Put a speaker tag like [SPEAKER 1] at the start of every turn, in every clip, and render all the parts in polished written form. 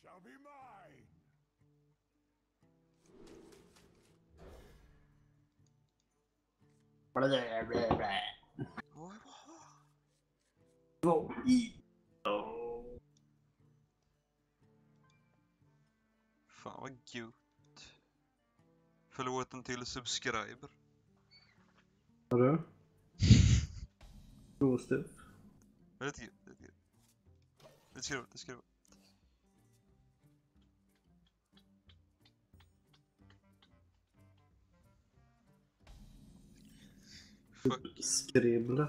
[SPEAKER 1] Fan vad gött. Förlåt en till subscriber.
[SPEAKER 2] Hörru? God stuff.
[SPEAKER 1] Det är gött, det är gött. Det ska det vara. Fuck.
[SPEAKER 2] Skribbla.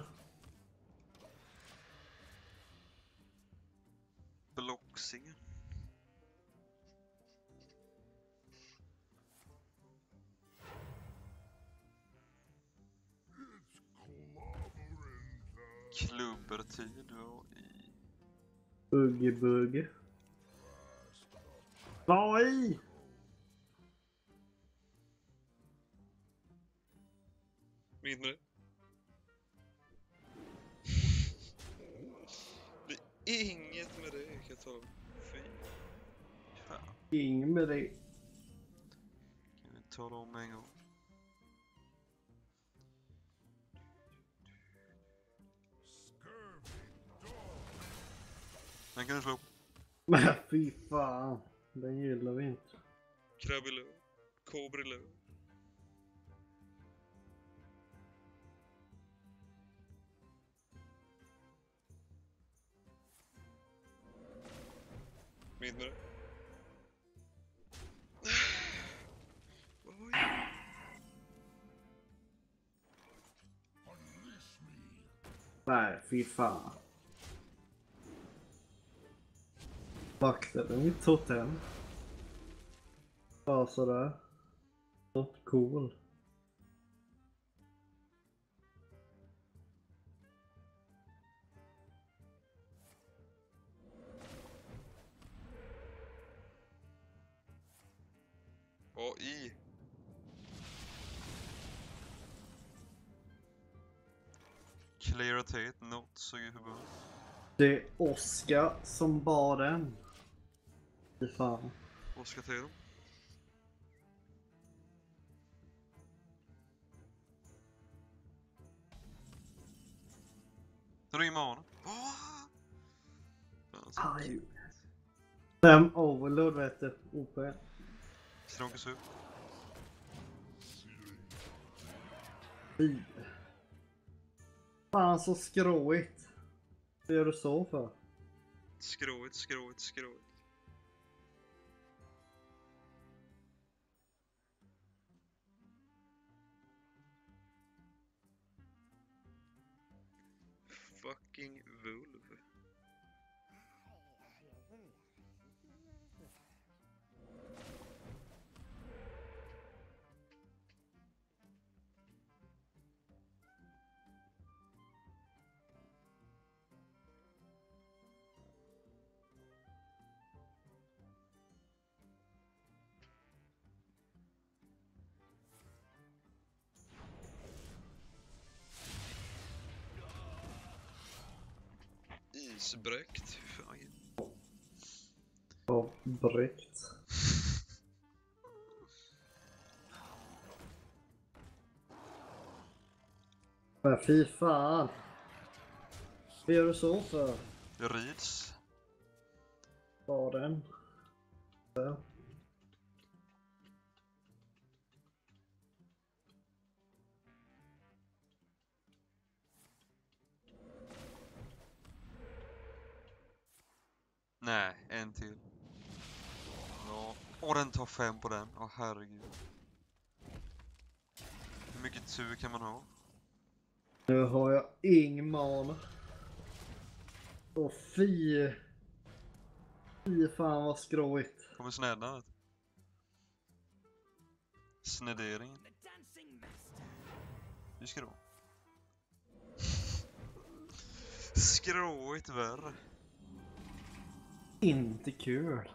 [SPEAKER 1] Bloxingen. Klubbertid och i...
[SPEAKER 2] Buggy. Vad i?
[SPEAKER 1] Mindre. Det är inget med det kan jag tala om. Fy fan.
[SPEAKER 2] Inget med det.
[SPEAKER 1] Kan vi tala om en gång? Den kan du slå.
[SPEAKER 2] Men fy fan. Den gillar vi inte.
[SPEAKER 1] Krabbilöv. Kobrilöv. Mindre. Oj.
[SPEAKER 2] Nej, fy fan. Vaktade mitt totem. Ja, sådär. Not cool.
[SPEAKER 1] Och i. Clarity, not så ju förbund.
[SPEAKER 2] Det är Oskar som bar den. Fy fan.
[SPEAKER 1] Oskar till dem. Det är ingen mana.
[SPEAKER 2] Aj. 5 overload vet du. OP.
[SPEAKER 1] Stråkas upp.
[SPEAKER 2] Fy. Fan så skråigt. Vad gör du så för?
[SPEAKER 1] Skrået. Fucking vulv. Isbräckt. Fan.
[SPEAKER 2] Ja, bräckt. Men fy fan. Vad gör du så för?
[SPEAKER 1] Jag rids.
[SPEAKER 2] Var den? Ja.
[SPEAKER 1] Nej, en till. Ja. Och den tar 5 på den. Åh herregud. Hur mycket tur kan man ha?
[SPEAKER 2] Nu har jag ingen mana. Åh fy. Fy fan vad skråigt.
[SPEAKER 1] Kommer snedda. Snederingen. Hur ska då? Skrået värre.
[SPEAKER 2] Inte kul.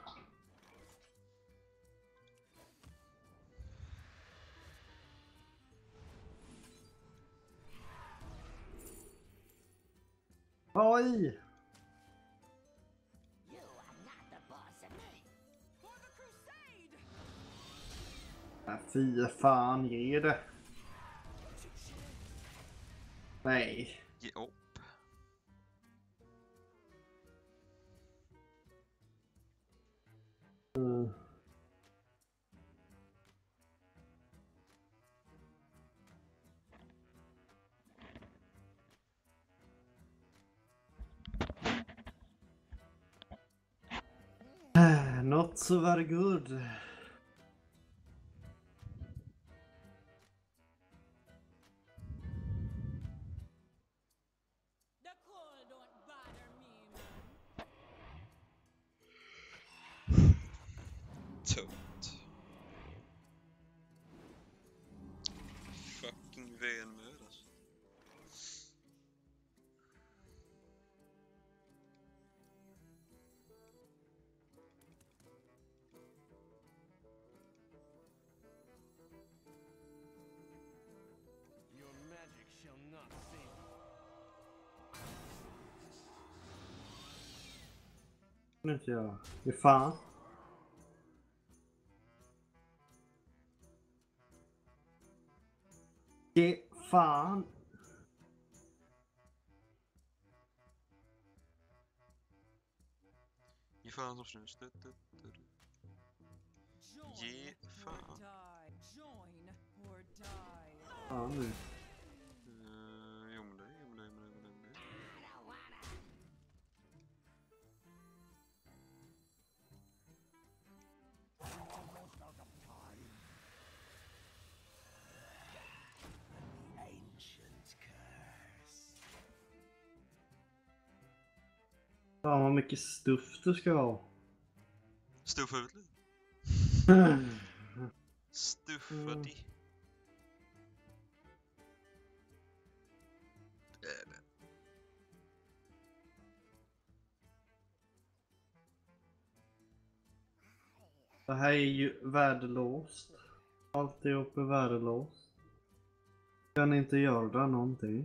[SPEAKER 2] Oj! Fy fan, ge det. Nej.
[SPEAKER 1] Ge upp.
[SPEAKER 2] Mm. Not so very good.
[SPEAKER 3] The cold don't bother me, man.
[SPEAKER 1] Tungt. Fucking venmöd alltså.
[SPEAKER 4] Your magic shall not save you.
[SPEAKER 2] Kan inte jag. Hur fan? Ge fan.
[SPEAKER 1] Ge fan som snus. Ge
[SPEAKER 3] Join or
[SPEAKER 1] fan.
[SPEAKER 3] die. Join or die.
[SPEAKER 2] Fan nu.
[SPEAKER 1] Jo men det.
[SPEAKER 4] Ancient curse.
[SPEAKER 2] Fan vad mycket stuff du ska ha.
[SPEAKER 1] Stuffa ut lite. Stuffa di.
[SPEAKER 2] Det här är ju värdelåst. Alltihop är värdelåst. Kan inte göra någonting.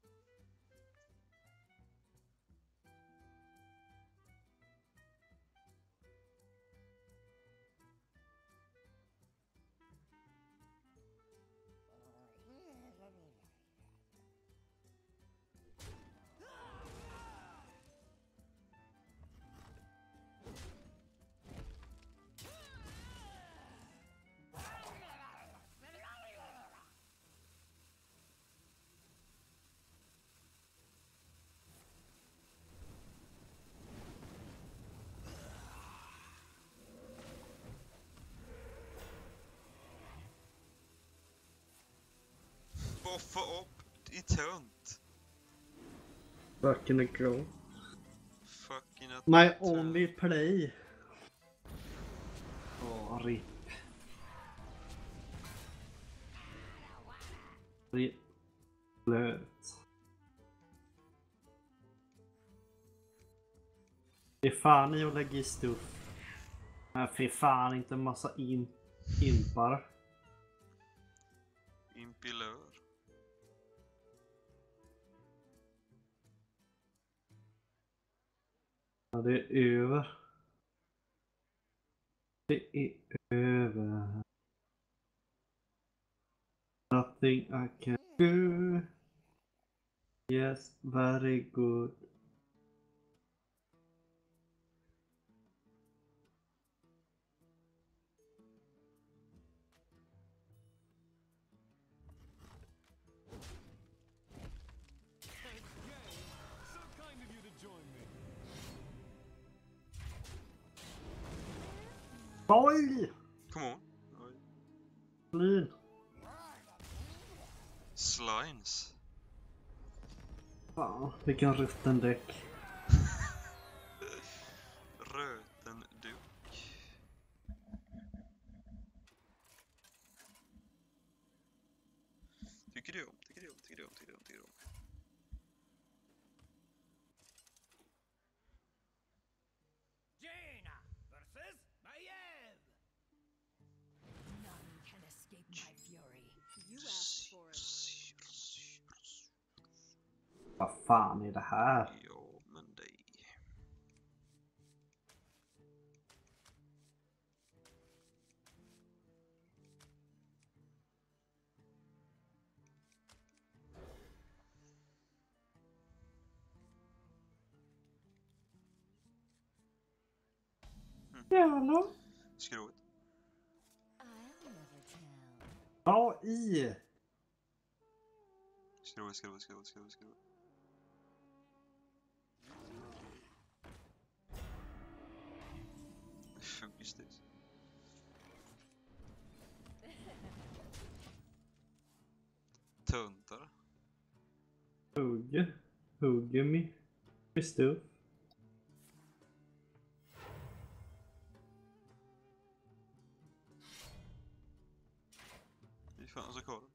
[SPEAKER 1] Boffa upp i tönt.
[SPEAKER 2] Fucking a go.
[SPEAKER 1] Fucking att
[SPEAKER 2] My only play. RIP. RIP. Blöt. Det är fan i att lägga i stuff. Nej, fy fan inte en massa impar.
[SPEAKER 1] Impilör.
[SPEAKER 2] Ja, det är över. Det är över. Nothing I can do. Yes, very good.
[SPEAKER 4] So kind of you to join me.
[SPEAKER 2] Oj!
[SPEAKER 1] Come on. Oj.
[SPEAKER 2] Flin.
[SPEAKER 1] Slimes.
[SPEAKER 2] Fan, vilken rutten däck.
[SPEAKER 1] Röten duk. Tycker du om.
[SPEAKER 4] Jaina versus Maiev.
[SPEAKER 3] None can escape my fury. You asked for it.
[SPEAKER 2] Vad fan är det här?
[SPEAKER 1] Ja, men det.
[SPEAKER 2] Jävlar.
[SPEAKER 1] Skrot.
[SPEAKER 3] I'll never tell.
[SPEAKER 2] Ja, i.
[SPEAKER 1] Skrot. Fuggistis. Tuntar.
[SPEAKER 2] Hugger mig. Stuff.
[SPEAKER 1] Fy fan så korv.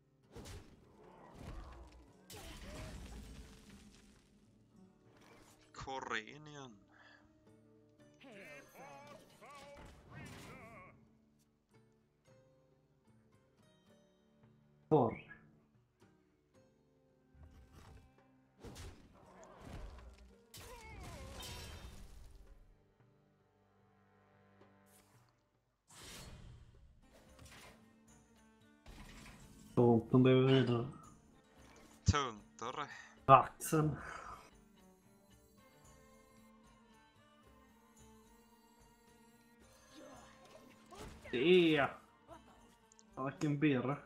[SPEAKER 1] Korren igen.
[SPEAKER 3] Hail, friend.
[SPEAKER 2] Torr. Tomten behöver vidare.
[SPEAKER 1] Tuntar.
[SPEAKER 2] Axeln. Det är... Vilken birra.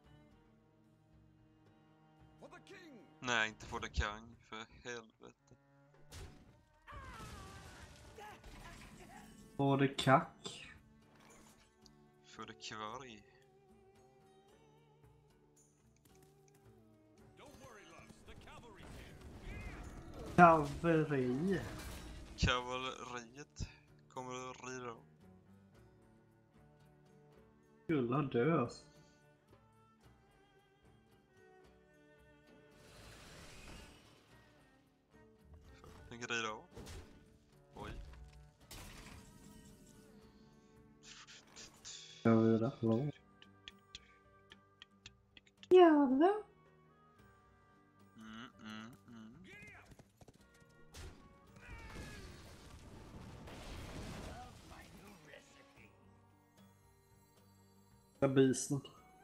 [SPEAKER 4] For the king!
[SPEAKER 1] Nej, inte for the king, för helvete.
[SPEAKER 2] Och det kack.
[SPEAKER 1] För the kvarg.
[SPEAKER 4] Don't worry, loves. The cavalry's here.
[SPEAKER 2] Kaveri.
[SPEAKER 1] Kavalleriet kommer att rida av.
[SPEAKER 2] Skulle dös.
[SPEAKER 1] Tänker rida av. Oj.
[SPEAKER 2] Jag vet inte vad. Jävlar.
[SPEAKER 1] Mm.
[SPEAKER 2] Jag bisen.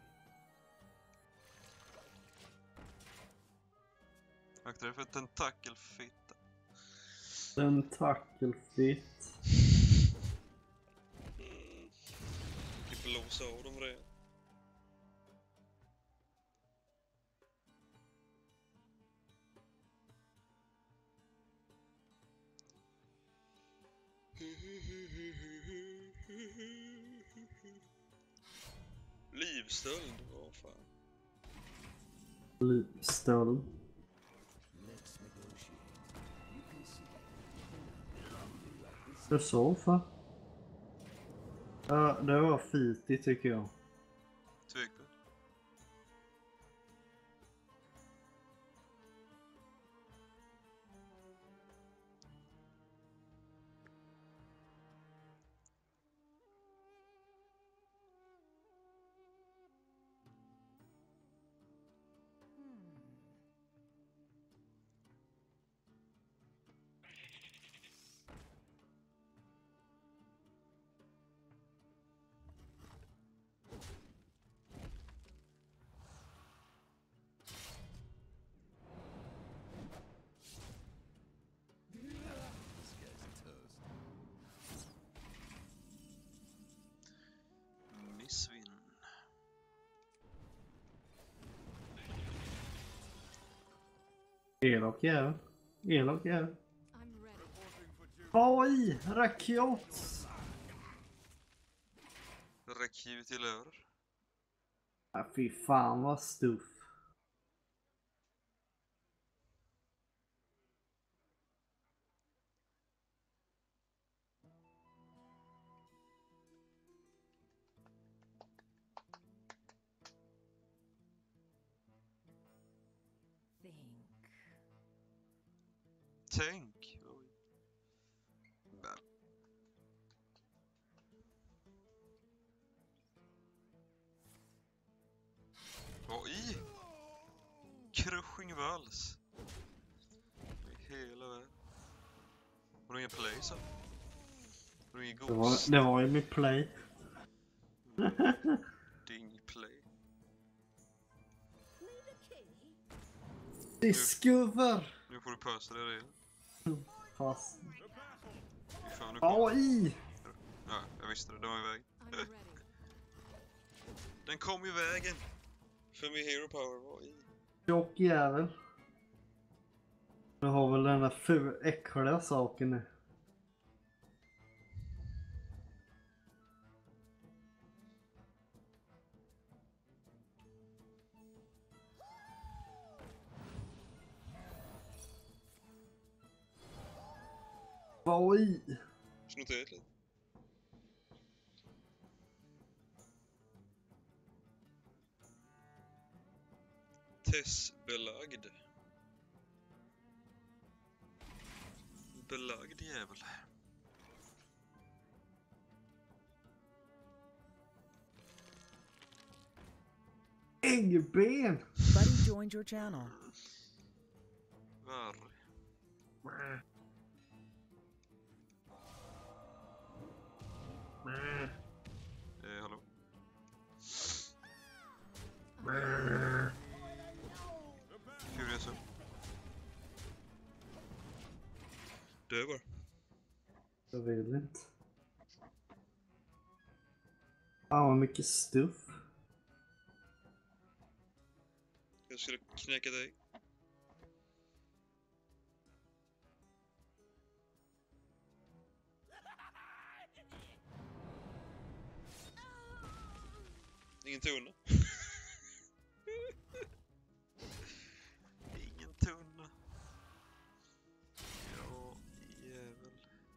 [SPEAKER 1] Akta dig för tentakelfitta.
[SPEAKER 2] Tentakelfitt.
[SPEAKER 1] Fick blåsa av dem redan. Livstöld, vad fan.
[SPEAKER 2] Livsstöld. Det så för. Ja, det var fitigt tycker jag.
[SPEAKER 1] Tvekar. Missvinn.
[SPEAKER 2] Elak jävel. Elak jävel.
[SPEAKER 3] I'm ready.
[SPEAKER 2] Vad i? Raket.
[SPEAKER 1] Räck till över.
[SPEAKER 2] Ja, fy fan vad stuff.
[SPEAKER 3] Think.
[SPEAKER 1] Tänk. Oj. Bär. Oj! Crushing vals. I hela världen. Har du ingen play så? Har du ingen ghost?
[SPEAKER 2] Det var ju mitt play.
[SPEAKER 1] Ding play.
[SPEAKER 2] Discover.
[SPEAKER 1] Nu får du pösa dig redan.
[SPEAKER 2] Fast.
[SPEAKER 1] Fy fan, nu
[SPEAKER 2] Vad i?
[SPEAKER 1] Ja, visste det. Den var i vägen.
[SPEAKER 3] I'm ready.
[SPEAKER 1] Den kom i vägen. För min hero power var i.
[SPEAKER 2] Tjock jävel. Jag har väl den där äckliga saken nu. Vad i?
[SPEAKER 1] Snott ut lite. Tessbelagd. Belagd jävel.
[SPEAKER 2] Äggben!
[SPEAKER 5] Buddy joined your channel.
[SPEAKER 1] Var. Hallå? Furious upp. Dö bara.
[SPEAKER 2] Jag vill inte. Fan vad mycket stuff.
[SPEAKER 1] Jag skulle knäcka dig. Ingen tunna. Ingen tunna. Ja, jävel.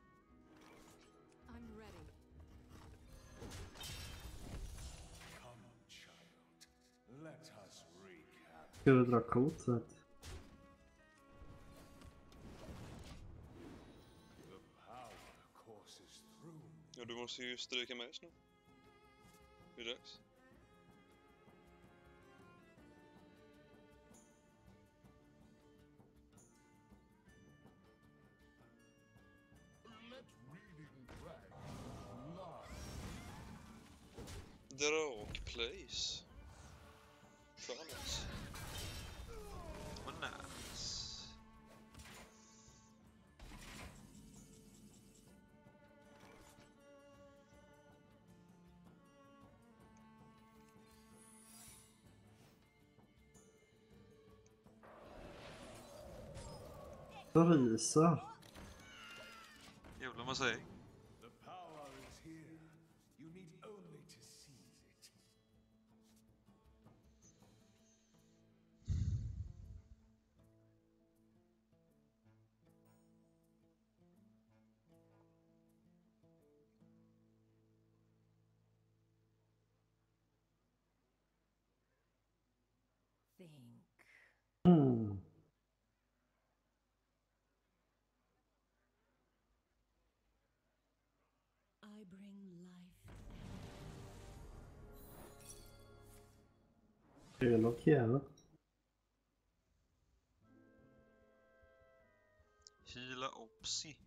[SPEAKER 3] I'm ready.
[SPEAKER 4] Come, child. Let us recap.
[SPEAKER 2] Ska du dra kortet?
[SPEAKER 4] The power courses through.
[SPEAKER 1] Ja, du måste ju stryka med snart. Det är dags.
[SPEAKER 4] Let reading drag live.
[SPEAKER 1] Drakplace. Fan. Vad nice.
[SPEAKER 2] Risa.
[SPEAKER 1] Jävlar vad säger.
[SPEAKER 4] The power is here. You need only to seize it.
[SPEAKER 3] Think.
[SPEAKER 2] Mm.
[SPEAKER 3] I bring life.
[SPEAKER 2] Elak jävel.
[SPEAKER 1] Hila Opsi.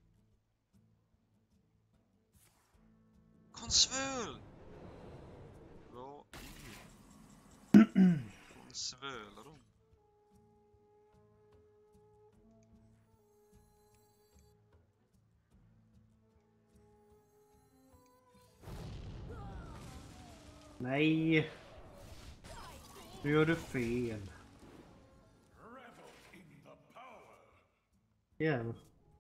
[SPEAKER 1] Konsvöl! Vad i? Konsvölar de?
[SPEAKER 2] Nej. Nu gör du fel.
[SPEAKER 4] Revel in the power.
[SPEAKER 2] Jävel.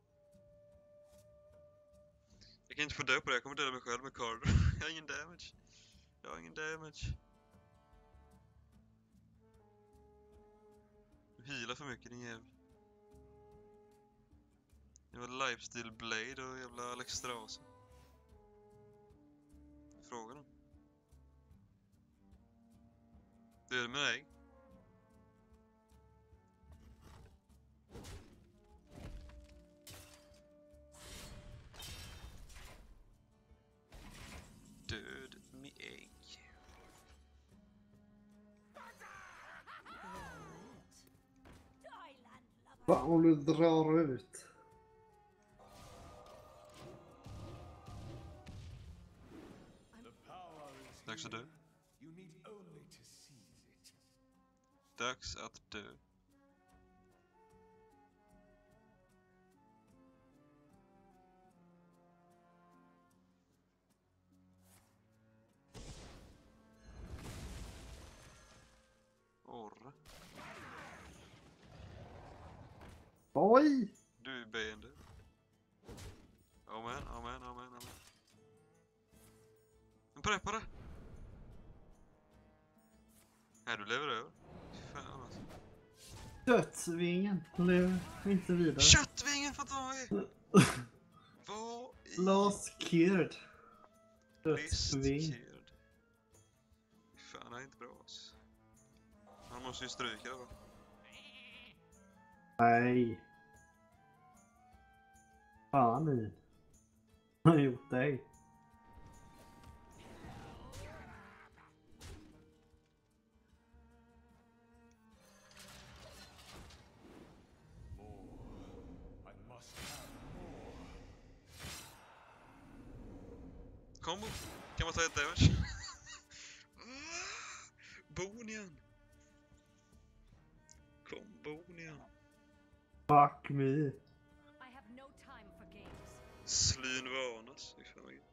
[SPEAKER 1] Jag kan inte få dö på det, jag kommer döda mig själv med card. Jag har ingen damage. Jag har ingen damage. Du healar för mycket din jävel. Det var Lifesteal Blade och jävla Alex Strauss. Frågan om. Det är det med dig. Död med ägg.
[SPEAKER 2] Fan om du drar ut.
[SPEAKER 4] The power is
[SPEAKER 1] Dags att dö.
[SPEAKER 4] here. You need only to seize it.
[SPEAKER 1] Dags att dö. göra?
[SPEAKER 2] Oj!
[SPEAKER 1] Du är ben du. Amen. Men på det. Nej, du lever över. Fan alltså.
[SPEAKER 2] Dödsvingen lever inte vidare.
[SPEAKER 1] Köttvingen får ta i! Vad i...
[SPEAKER 2] Last Kid.
[SPEAKER 1] List
[SPEAKER 2] Dödsving.
[SPEAKER 1] kid. Fan, det är inte bra alltså. Han måste ju stryka det va?
[SPEAKER 2] Nej. Fan ni. Vad har gjort dig?
[SPEAKER 4] I must have more.
[SPEAKER 1] Combo. Kan man ta ett damage? Bonian. Kom Bonian.
[SPEAKER 2] Fuck me.
[SPEAKER 3] I have no time for games.
[SPEAKER 1] Slyn varnas. Fy fan vad gött.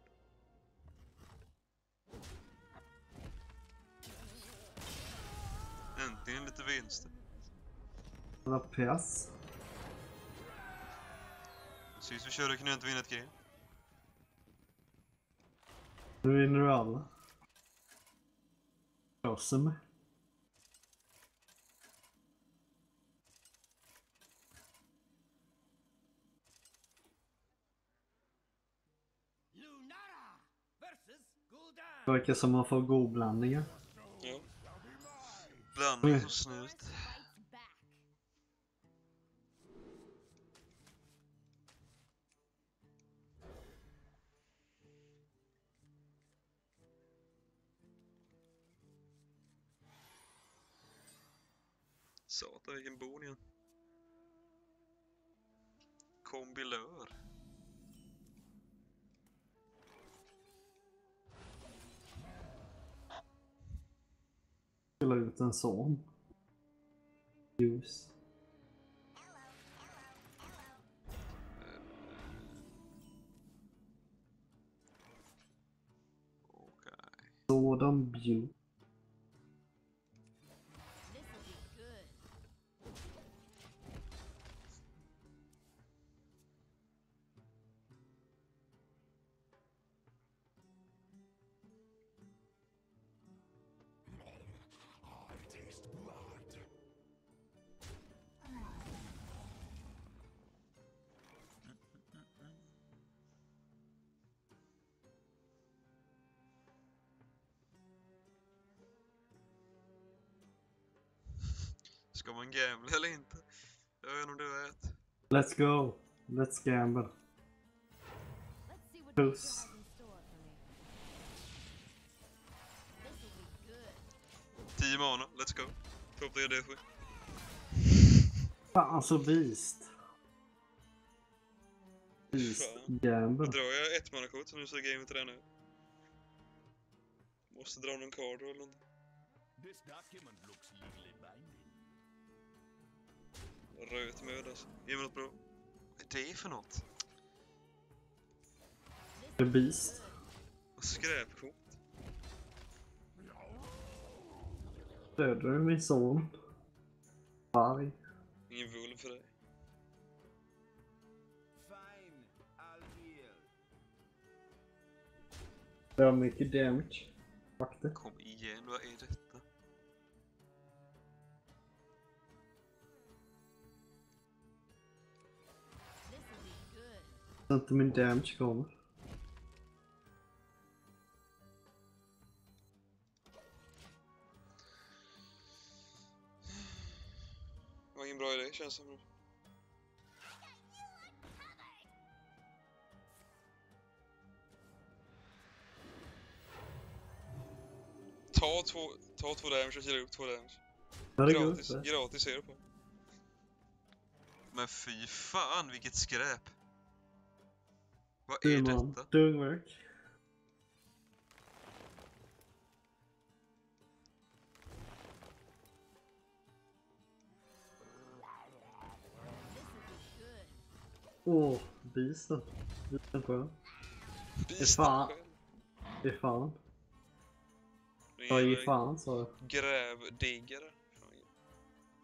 [SPEAKER 1] Äntligen lite vinster.
[SPEAKER 2] Vad pess.
[SPEAKER 1] Sist vi körde kunde jag inte vinna ett game.
[SPEAKER 2] Nu vinner du alla. Krossa mig.
[SPEAKER 6] Lunara versus Gul'dan.
[SPEAKER 2] Verkar som man får godblandningar.
[SPEAKER 1] Ja. Blandning som snut.
[SPEAKER 3] Fight back.
[SPEAKER 1] Satan vilken Bonian. Kombilör.
[SPEAKER 2] Spela ut en sån. Ljus.
[SPEAKER 1] Okej.
[SPEAKER 2] Sådan beauty.
[SPEAKER 3] This'll be good.
[SPEAKER 4] I taste blood.
[SPEAKER 1] Ska man gambla eller inte? Jag vet inte om du vet.
[SPEAKER 2] Let's go. Let's gamble.
[SPEAKER 3] Let's see what
[SPEAKER 2] Puss.
[SPEAKER 3] Deja has in store for me. This'll be good.
[SPEAKER 1] 10 mana, let's go. Top 3 D7.
[SPEAKER 2] Fan så beast. Beast
[SPEAKER 1] Fan.
[SPEAKER 2] gamble.
[SPEAKER 1] Då drar jag ett mana-kort så nu ser gamet redan ut. Måste dra någon card eller något.
[SPEAKER 6] This document looks legally binding.
[SPEAKER 1] Röt med alltså. Ge mig något bra. Vad är det för något?
[SPEAKER 2] The beast.
[SPEAKER 1] Skräpkort.
[SPEAKER 2] Dödar du min son? Varg.
[SPEAKER 1] Ingen vulv för dig.
[SPEAKER 6] Fine, I'll heal.
[SPEAKER 2] Det har mycket damage. Fuck det.
[SPEAKER 1] Kom igen, vad är detta?
[SPEAKER 3] This'll be good.
[SPEAKER 2] Så inte min damage kommer.
[SPEAKER 1] Det var ingen bra idé känns som. Ta två damage och kila upp 2 damage.
[SPEAKER 2] Ja, det går
[SPEAKER 1] Gratis,
[SPEAKER 2] inte.
[SPEAKER 1] gratis är det på. Men fy fan vilket skräp. Vad är
[SPEAKER 2] Simon,
[SPEAKER 1] detta?
[SPEAKER 2] Dungwork. Åh, beasten. Beasten skön.
[SPEAKER 1] Bistånd
[SPEAKER 2] fan.
[SPEAKER 1] själv.
[SPEAKER 2] Det är fan.
[SPEAKER 1] Det
[SPEAKER 2] Ja,
[SPEAKER 1] är
[SPEAKER 2] ge fan sa jag.
[SPEAKER 1] Grävdiggare. Fan,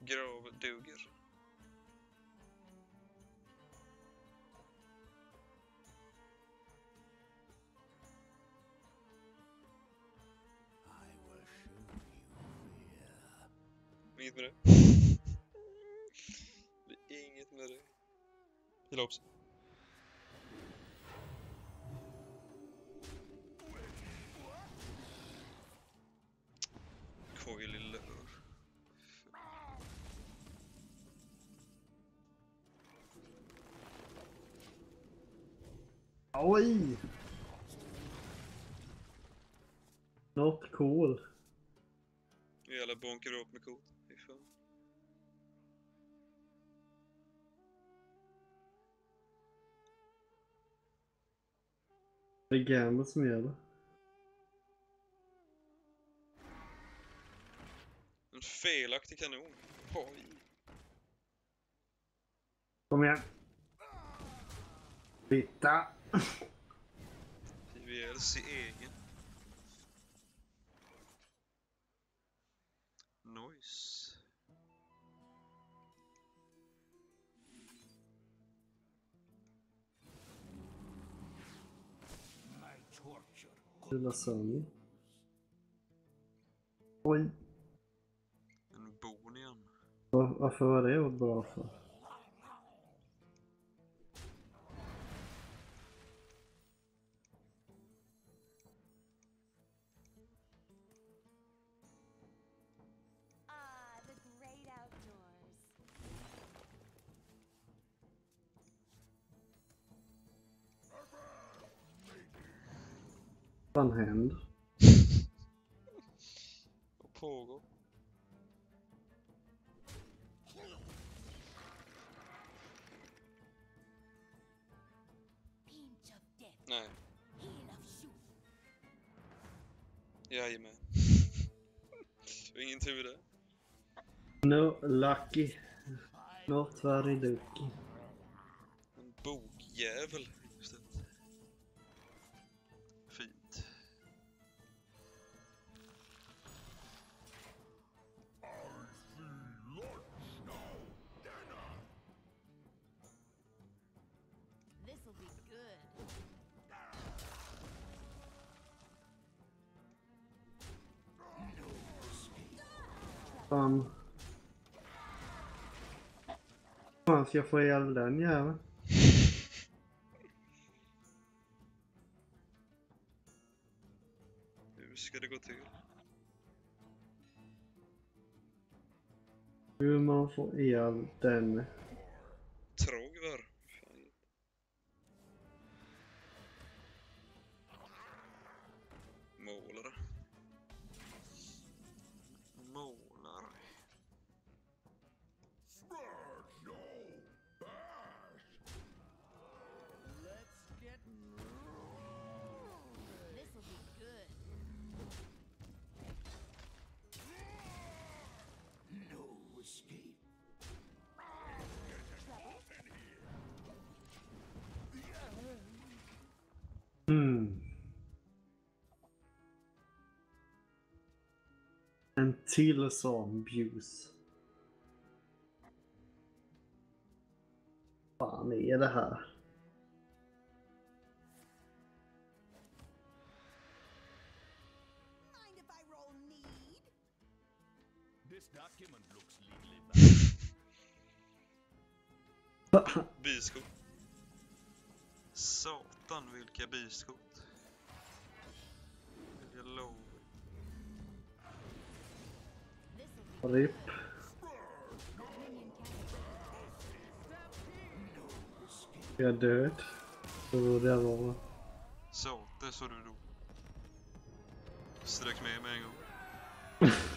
[SPEAKER 1] Grav duger. Inget med det. Det är inget med det. Hela också. Coil i lör.
[SPEAKER 2] Oj! Not cool.
[SPEAKER 1] Jävla bonkar upp med kod. Fy fan.
[SPEAKER 2] Det är Gamble som gör det.
[SPEAKER 1] En felaktig kanon. Oj.
[SPEAKER 2] Kom igen. Titta.
[SPEAKER 1] PVLs egen. Nice.
[SPEAKER 4] My torture.
[SPEAKER 2] Lilla Sony. Oj.
[SPEAKER 1] En bon igen.
[SPEAKER 2] Varför var det bra för?
[SPEAKER 3] Ah, the great outdoors.
[SPEAKER 2] Vad händer?
[SPEAKER 1] Vad pågår?
[SPEAKER 3] Pinch of death.
[SPEAKER 1] Nej.
[SPEAKER 3] Heel of shoe.
[SPEAKER 1] Jajamän. Ingen tur där.
[SPEAKER 2] No lucky. Not very lucky.
[SPEAKER 1] En bokjävel. Just det. Fint.
[SPEAKER 3] This'll be good.
[SPEAKER 2] Fan. Fan ska jag få ihjäl den jäveln?
[SPEAKER 1] Hur ska det gå till?
[SPEAKER 2] Hur man får ihjäl den?
[SPEAKER 1] Trogvar. Fan. Målare. Målare.
[SPEAKER 6] Let's get
[SPEAKER 3] This'll be good.
[SPEAKER 4] No escape.
[SPEAKER 2] En till sån bjus. Fan är det här?
[SPEAKER 3] Mind if I roll need?
[SPEAKER 6] This document looks legally valid.
[SPEAKER 1] Byskott. Satan vilka byskott. Jag lovar.
[SPEAKER 3] This'll be
[SPEAKER 2] RIP.
[SPEAKER 3] minion captured.
[SPEAKER 2] Jag är död. Så det var.
[SPEAKER 1] Så, det är så du då. Strök med en gång.